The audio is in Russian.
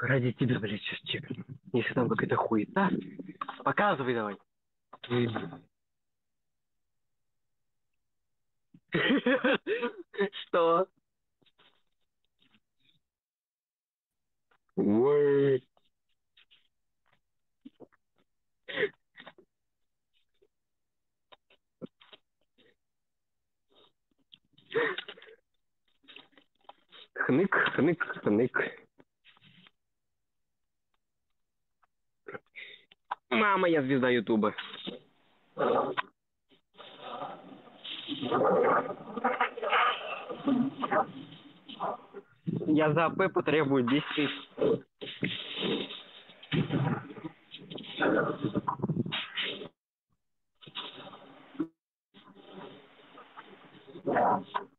Ради тебя, блядь, сейчас чекну. Если там какая-то хуета, показывай давай. Что? Ой. Хнык, хнык, хнык. Мама, я звезда Ютуба. Я за АП потребую 10 тысяч.